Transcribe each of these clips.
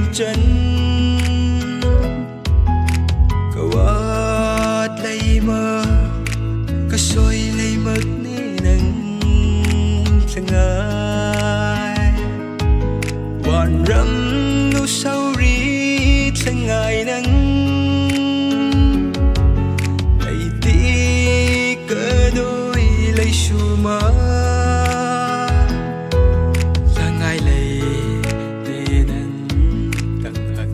chân cầu lấy mơ có soi lấy mất nê nâng sang ai hoàn râm nu sau ri sang ngày nâng lấy tí cơ đôi lấy su mơ sang ngày lấy tê nâng tặng hận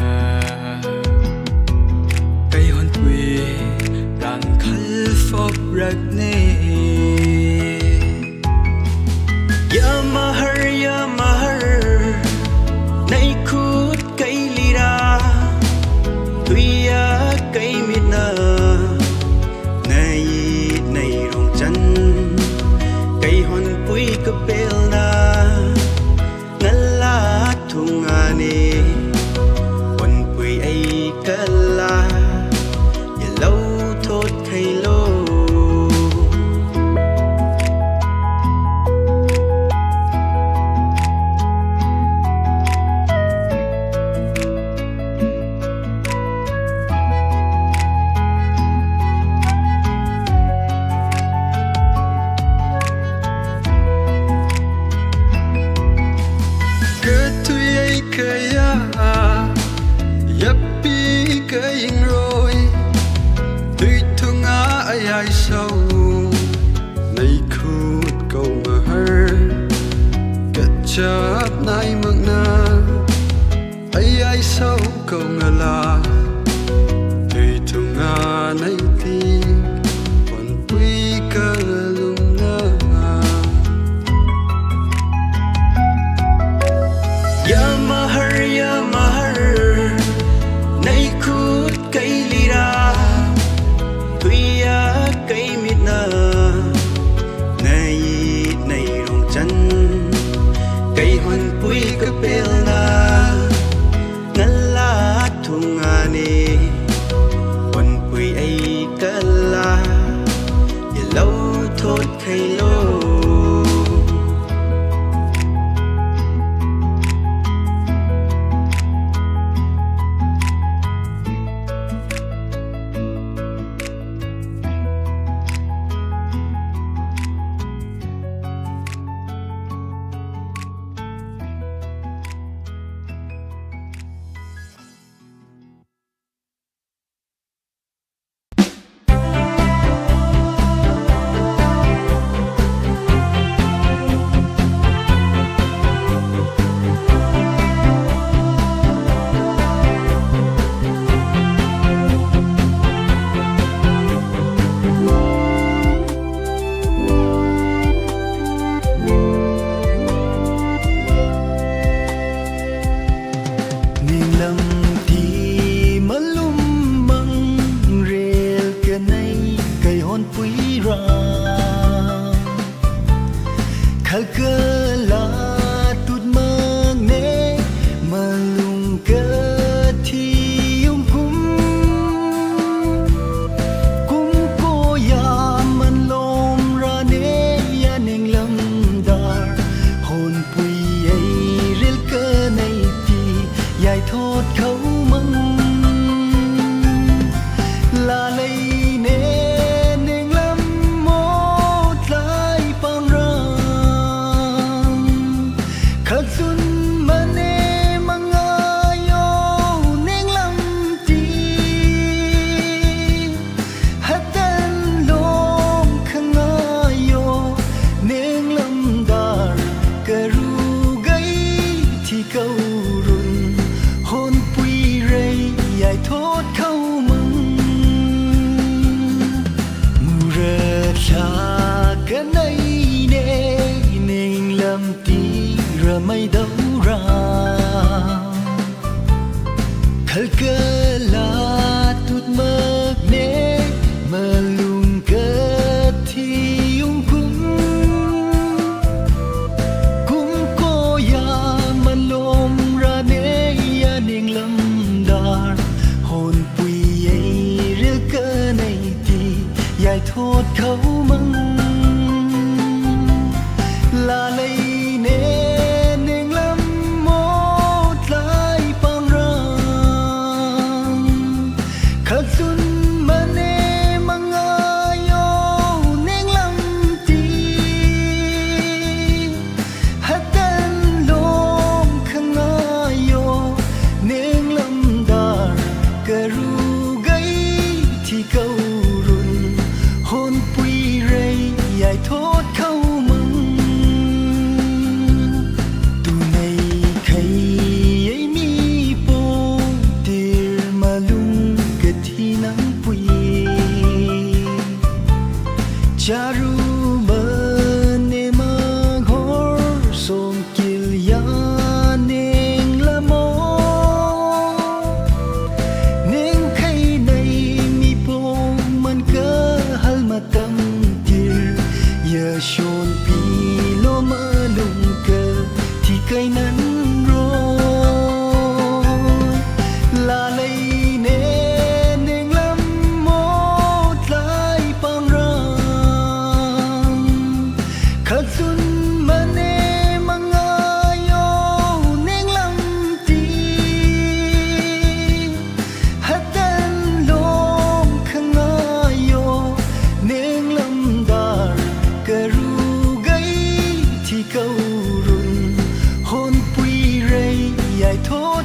cây hôn quê càng khăn phop rắc nê ya mahar nay khút cây lira tuya cây mina nay nay rong chân cây hòn bụi cơ bel na ngala thung ani hòn bụi ai kala ya lâu thốt cây lô ai sâu nay khút câu mà hơ kết chấp nay mừng na ai sâu câu ngờ là tùy thung nga nay ti còn quý cơ lung na ya mahar nay khút cây lira tuya cây mina nay nay rong chân cây hòn bụi cơ bel na ngala thung ani hòn bụi ai kala ya lâu thốt cây lô là lấy nè neng lâm mốt lại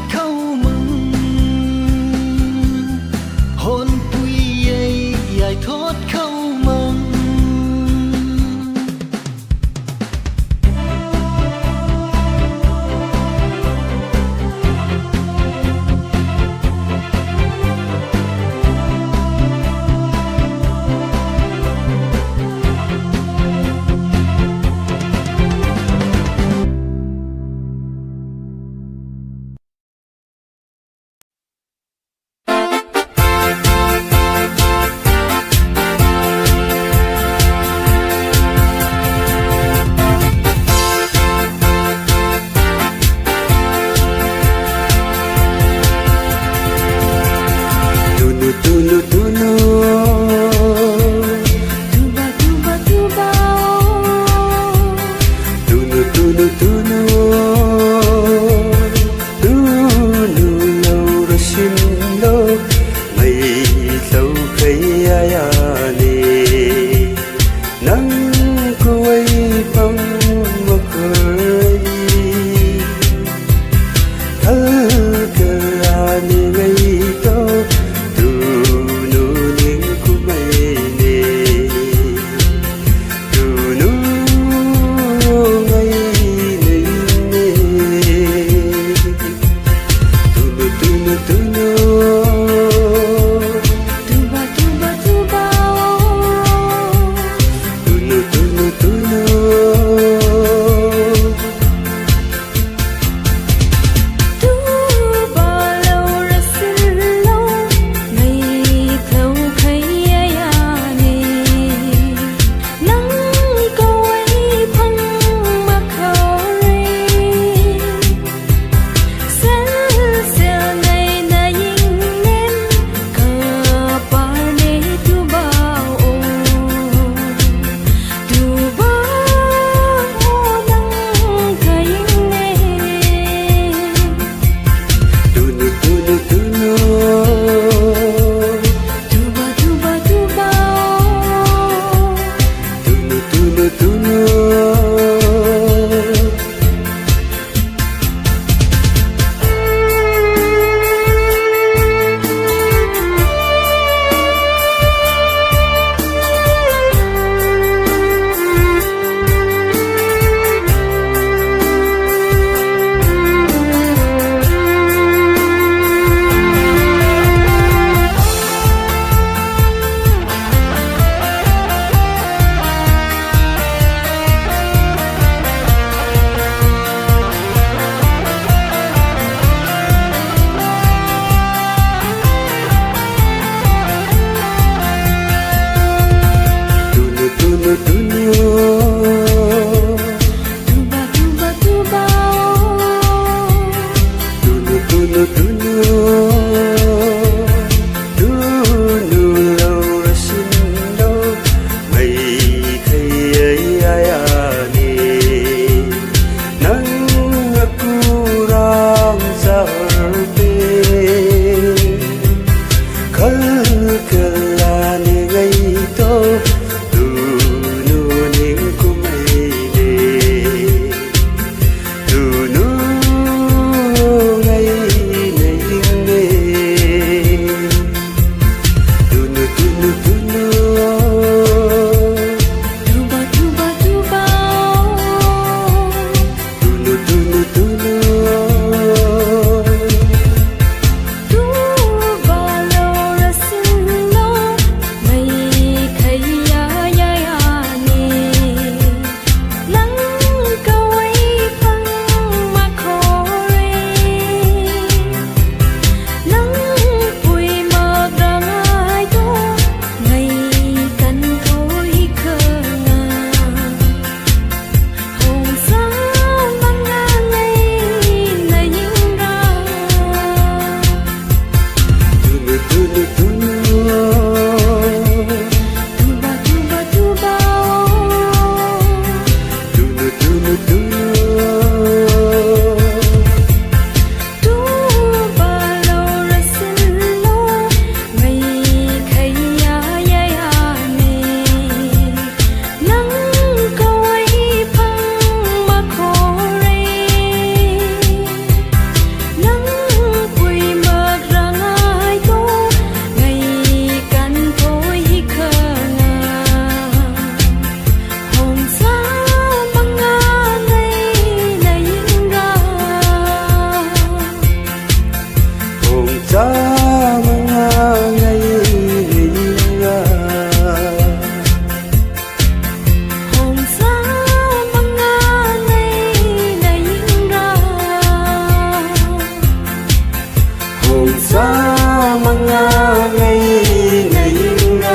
khâu mừng hôn bùi ấy dài thốt khâu mừng ngày sa mga ngày nga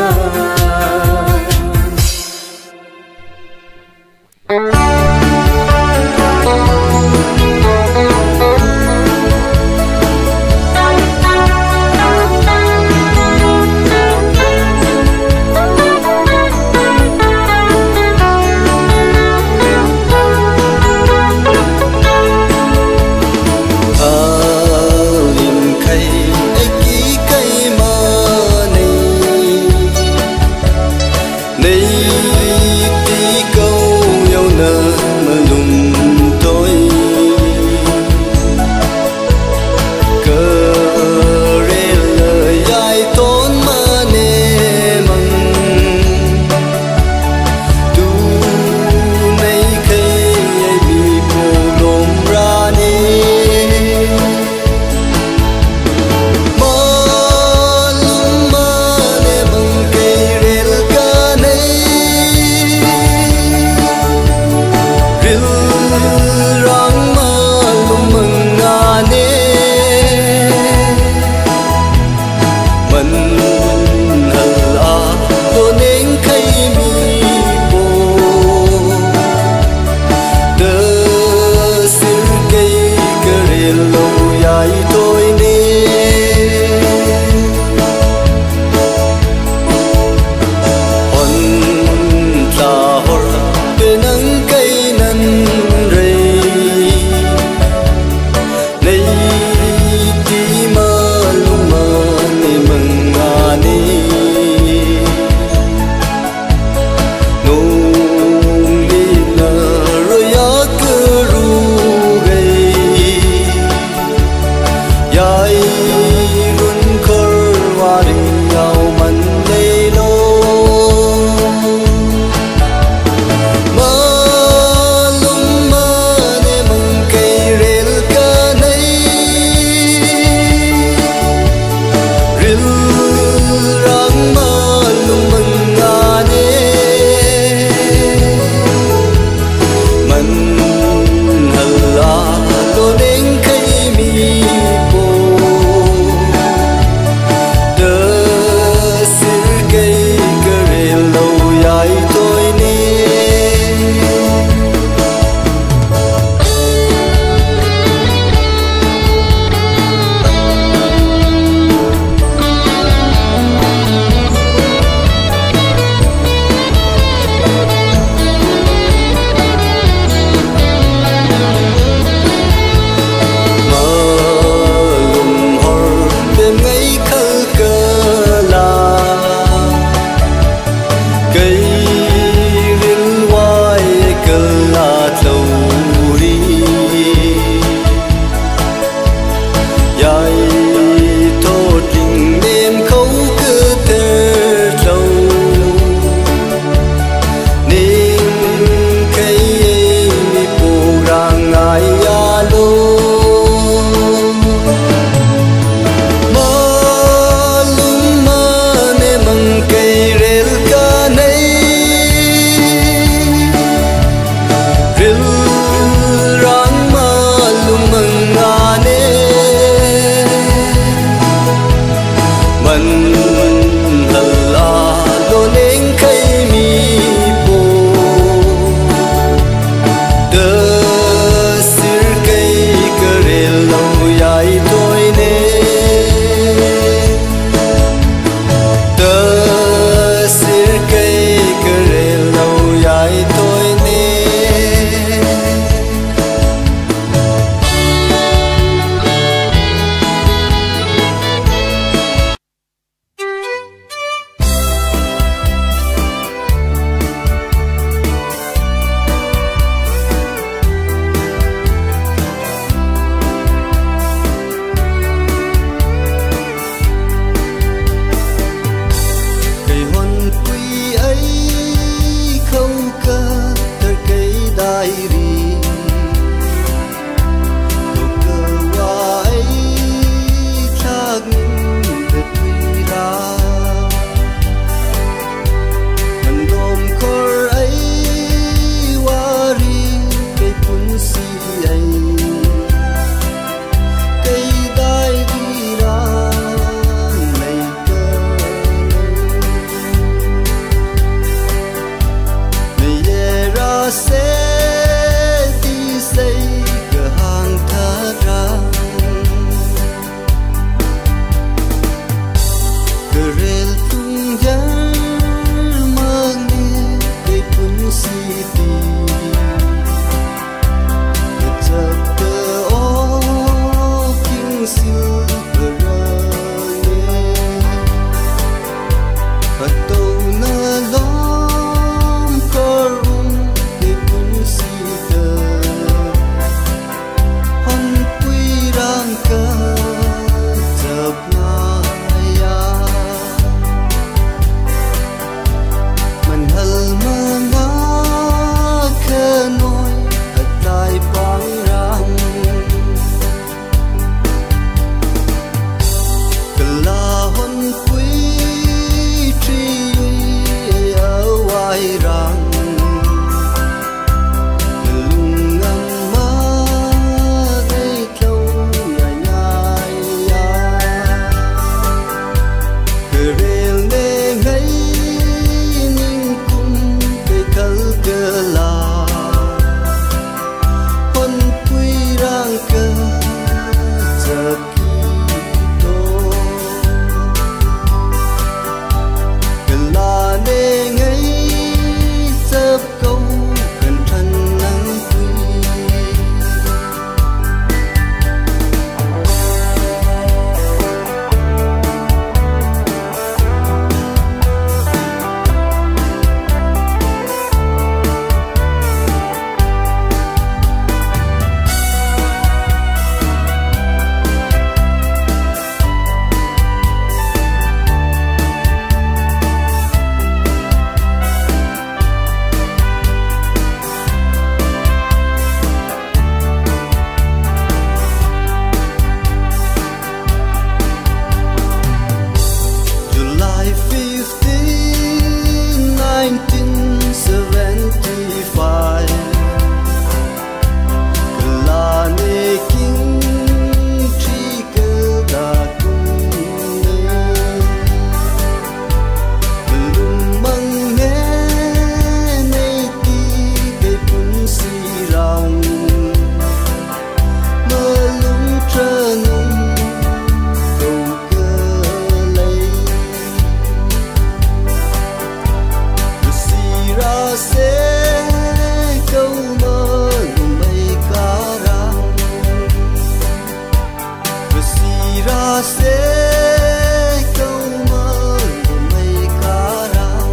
sẽ câu mơ của mây cá rao.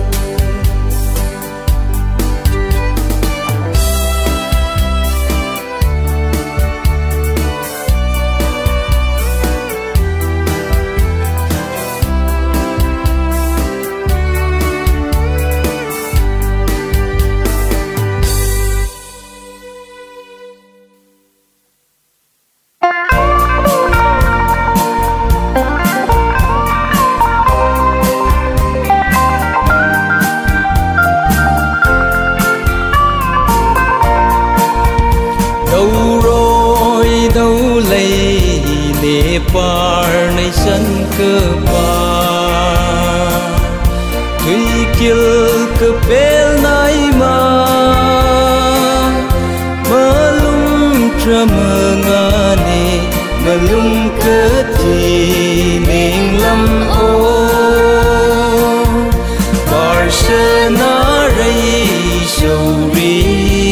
Par nay sân cơ ba Thủy kill cơ bel nay mà mơ lung tra mơ ngà nê mơ lung cơ thì mình lâm ô Par sơ na rây sầu ri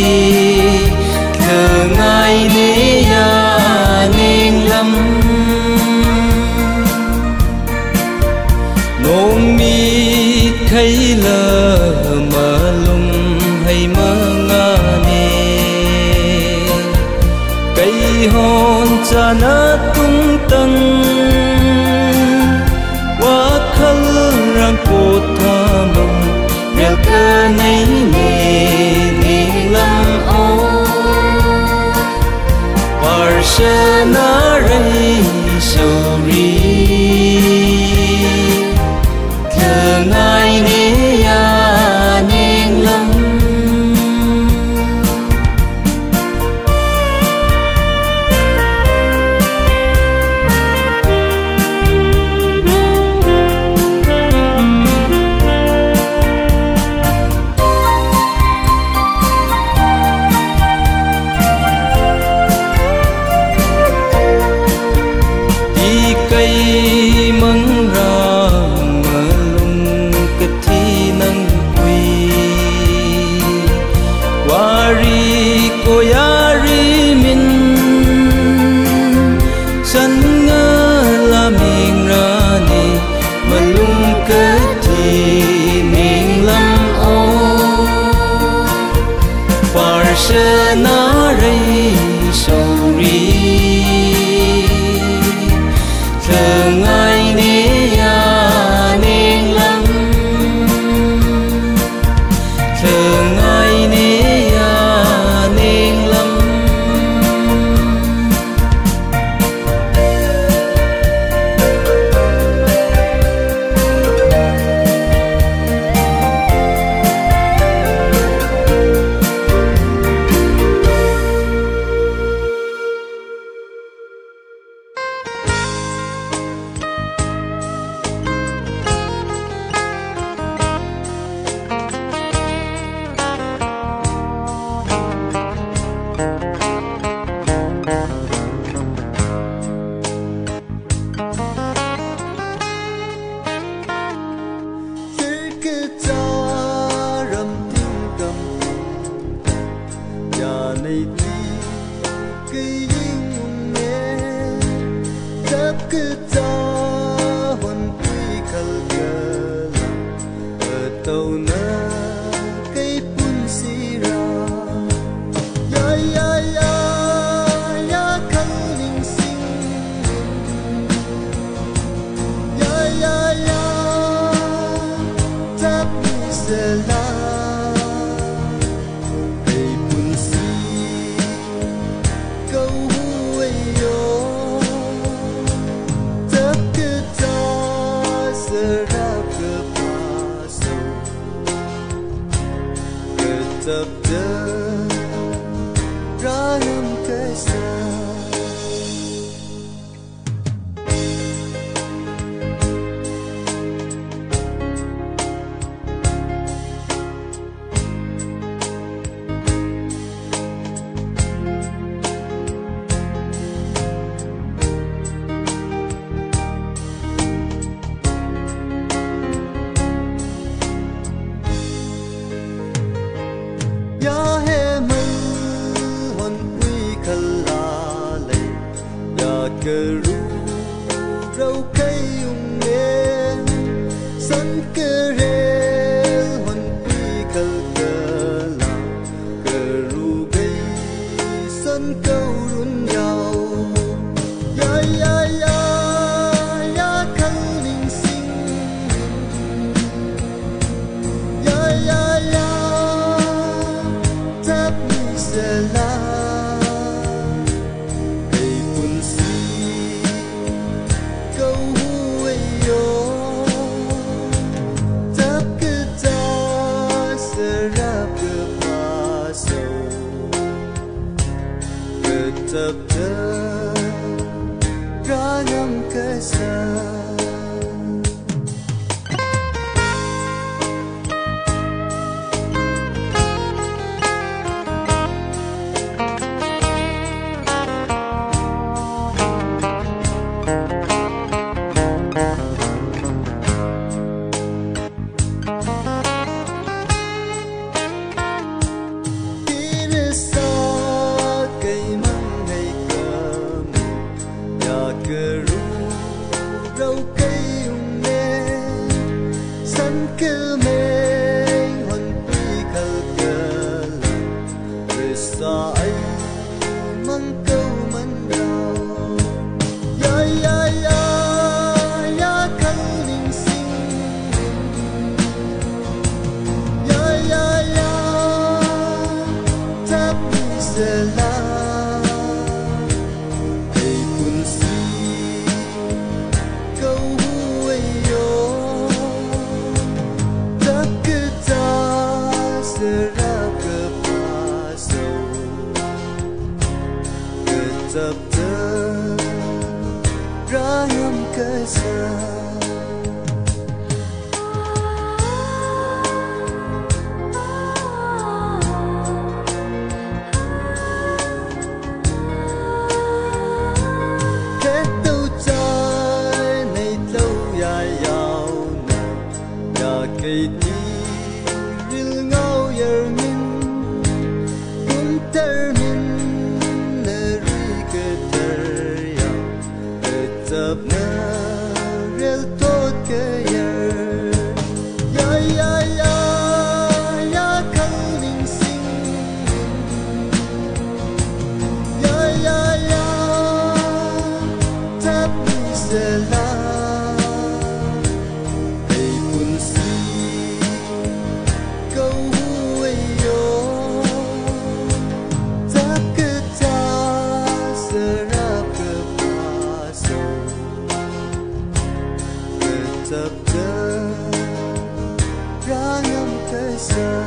thơ ngài nê ya nên lâm nông mi thấy lờ mơ lung hay mơ ngà nê cây hòn cha na tung tăng quá khăn răng cột tha mong rèo cơ nấy nề nề lâm ô par sơ na rây sầu ri ngài nê ya nên lâm đi cây măng ra Wari koyari min san nga la ming rani malung kati ming lam o par se na rei sorry thơ ngai ne ya nên lam thơ ngai ne rau cây ung nghe sân cơ rê hồn quy cờ cờ là cờ ru cây sân câu run nhau ya ya ya ya khăn linh sinh ya ya ya tháp mi sẽ la tập thơ ra ngâm cái xa rau cây ung nê sân cơ mênh hồn quy khờ cờ về xa ấy măng câu măng đào ya ya ya ya khăn linh sinh ya ya ya tháp mi sẽ la tập thơ ra ngâm cái xa kết tâu trái này lâu dài giàu nhà cây đi ril ngao giờ min cũng ter min tập na rel tot ke yer ya ya ya ya khăn linh sinh ya ya ya tháp mi sẽ la cây bùn si câu hui yo tháp cơ ta sẽ ra cơ pa sâu tập thơ ra ngâm cái xa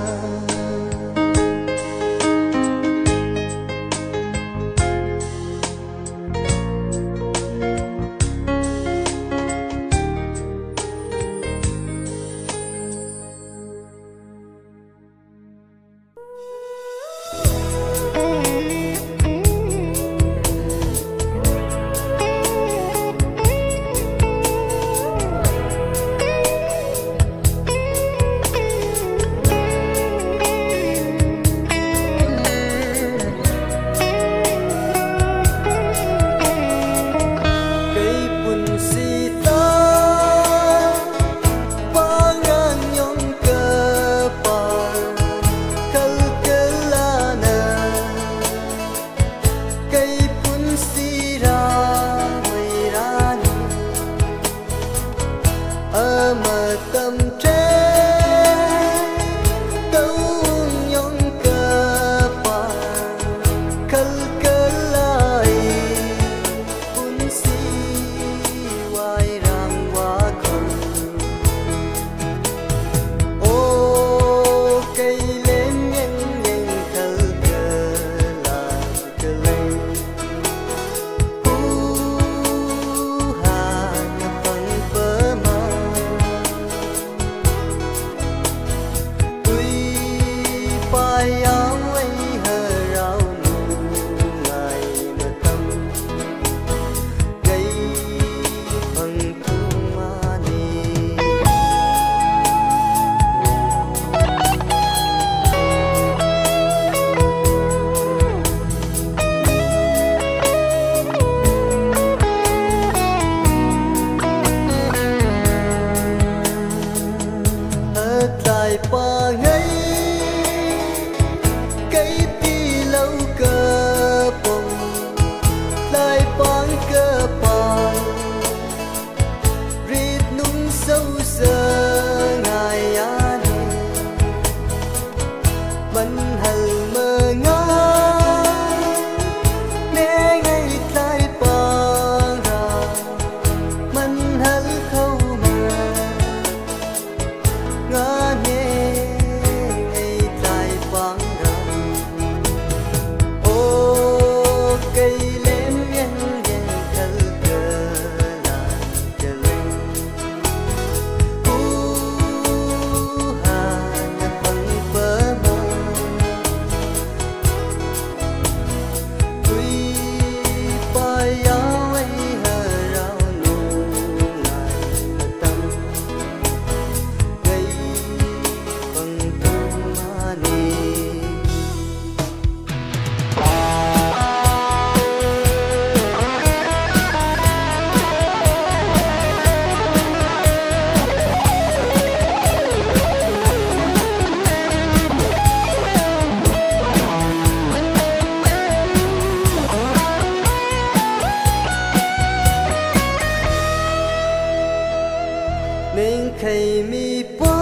nên khay mi po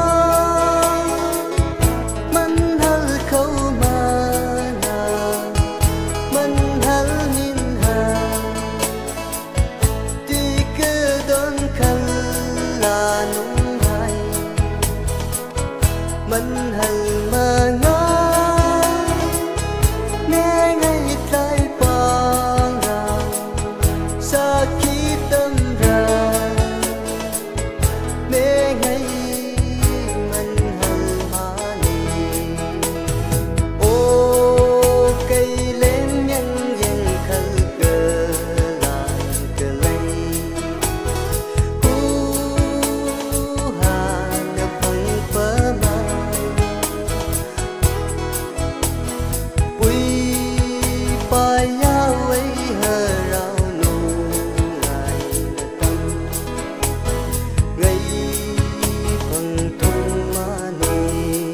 man hal khâu ma na man hal min ha ti cơ don khăn là nung hai man hal ma nga nghe ngay tay bang ra sa khi tâm ra nghe ngay man hal ma ni ô cây lên nhân dân khăn cờ lại cờ lấy cu hà được phăng phơ mai bùi bài ya ấy hờ rau nụ ngày tâm ngày phần thung ma ni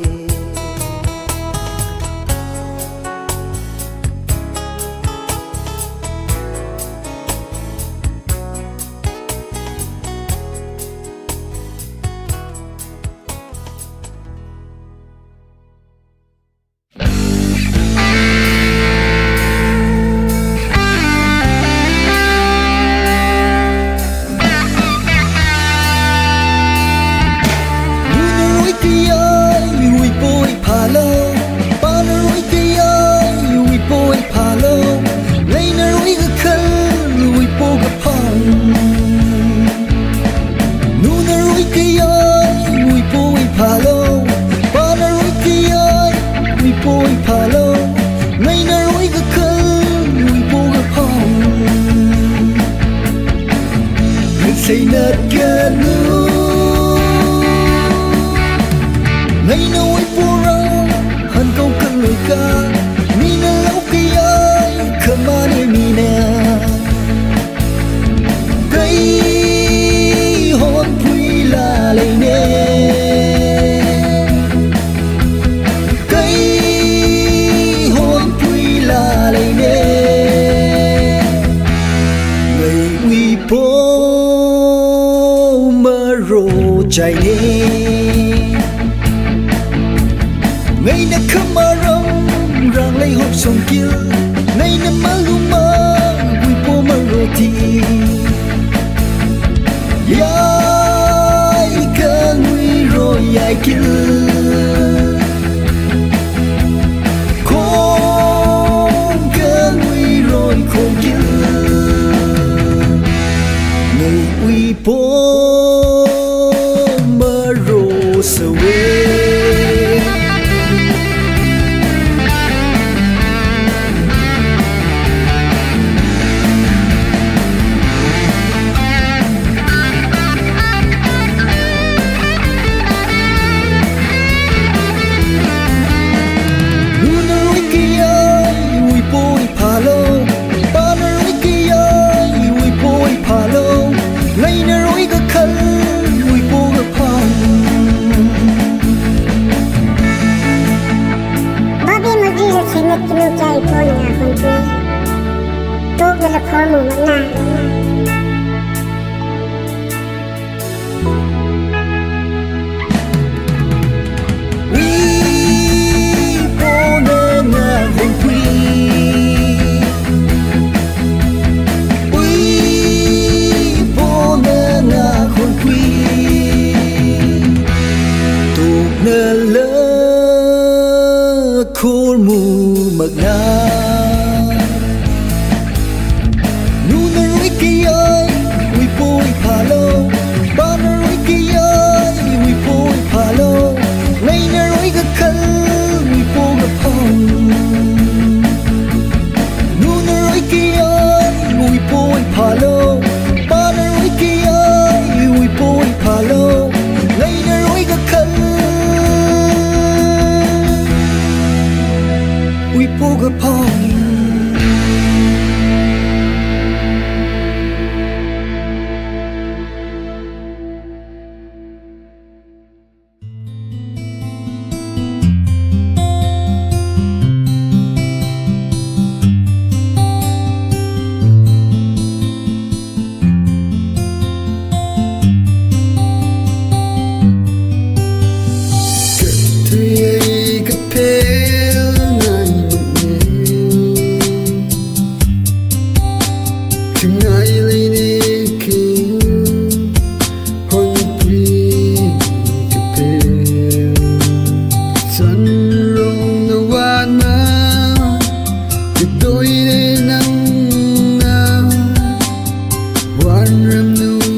say nát kia nu ngày nào ấy phù ra hân câu cơn lời ca mi na lâu kia ai khăm ma ne mi nè cây hôn phui là lấy nè cây hôn phui là lấy nè ngày uy po chạy đi ngày nè khăm ma rong rang lấy hộp sông kia ngày nè ma lu ma vui po ma roti yai ca nguy rồi yai kia không ca nguy rồi không kia ngày uy po away Luna Ricky we boy palo Bana Ricky we boy palo Laina Riga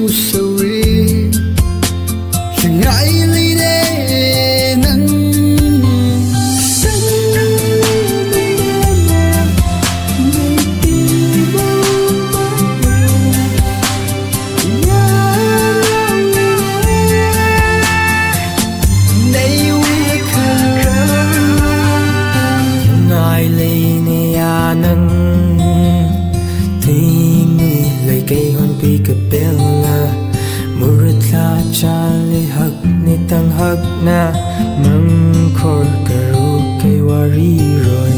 sorry ngại ly đê nắng cây hôn pi cà bella muratla chali hak ni tang hak na mang khor karu cây wari rồi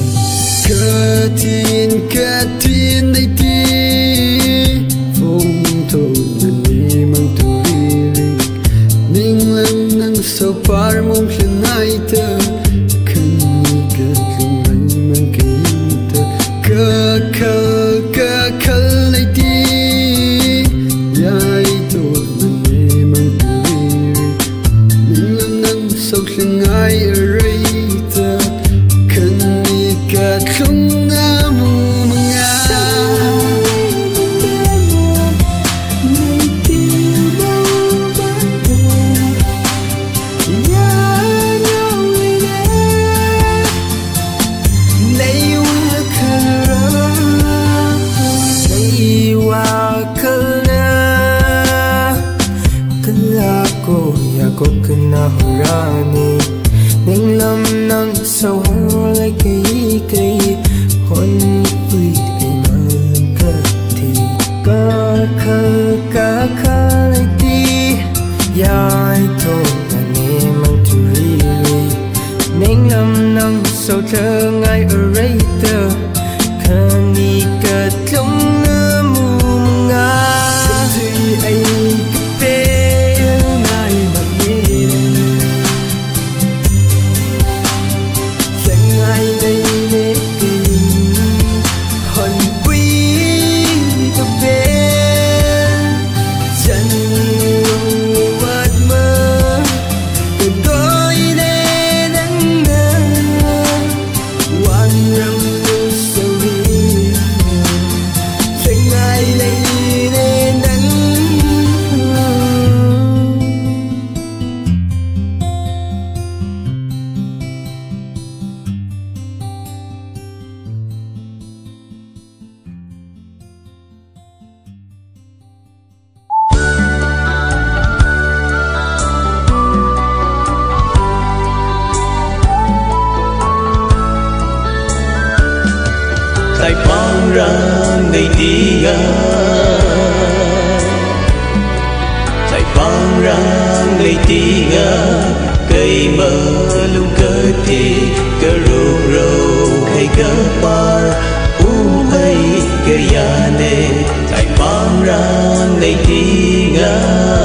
katin nay ti phong thô nan ni mang tu ri ning lang nang so par mong hlinai ta kan ka tlung lang mang kai ta ka khal nay ti I rate can you get Rani Ning lam nang so like cây hôn vui ai mang cả thì ca lại đi ai thôi là nghe mang tu ri Ning lam nang so thơ ngay ở đây tơ khang ni cả trong nơ mù ngà thì ai tại bóng ra ngày đi ga tại bóng ra ngày đi ga cây mơ lung cơ thì cơ rô rô hay cơ par hay cơ ya nè tại bóng ra ngày đi ga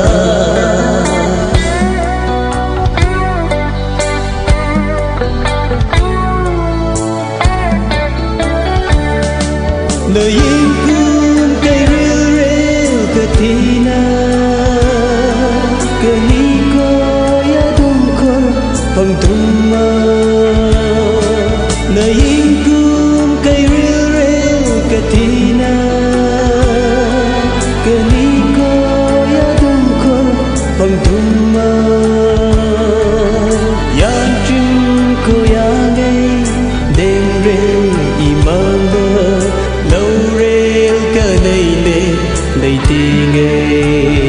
nơi yên cung cây rêu rêu cơ thina cơ hi cô ya thum khor phong thum mơ nơi yên cung cây rêu rêu cơ thina cơ hi cô ya thum khor phong thum mơ yang chung cô ya ngay đêm rêu imam bơ lâu rêu cơ này lên đây đi nghe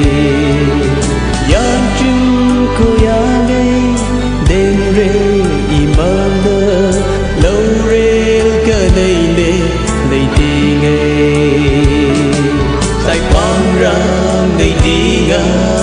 yang chung cô ya ngay đêm rêu imam bơ lâu rêu cơ này lên đây đi nghe tại bóng ra đây đi nga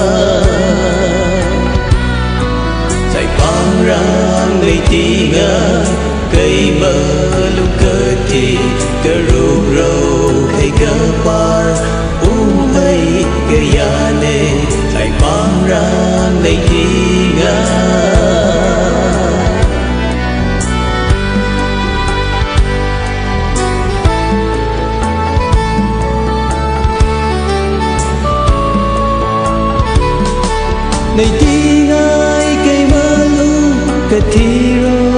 tại bóng ra đây đi nga cây mơ lúc cơ thì cơ rô rô hay cơ par hay cơ ya nè tại bóng ra đây đi nga này đi ngay cây mơ lu cơ thì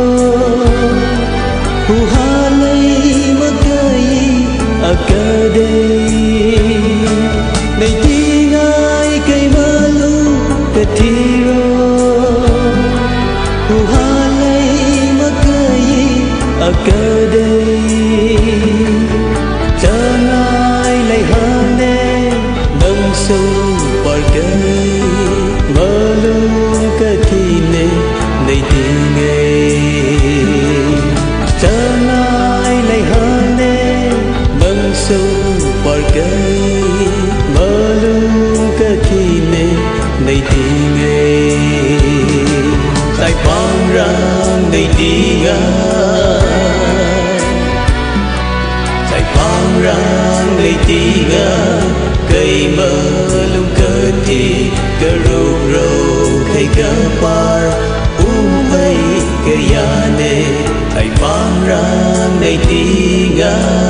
Huhalay magay agade Nay tingay này thì nghe chẳng ai lại hơn nè mừng sâu bỏ cây mơ luôn cả khi nè này thì nghe tại phong rang này thì ngã tại phong rang này thì ngã cây mơ luôn cơ thì cơ rô rô hay cơ par hay cơ ya nè tại phong rang này thì ngã